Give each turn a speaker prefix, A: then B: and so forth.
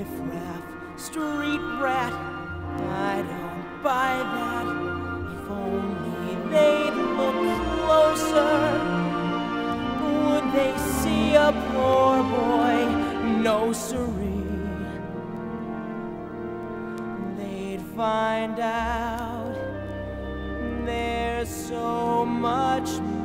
A: riff-raff, street rat. I don't buy that. If only they'd look closer, would they see a poor boy? No siree. They'd find out there's so much more.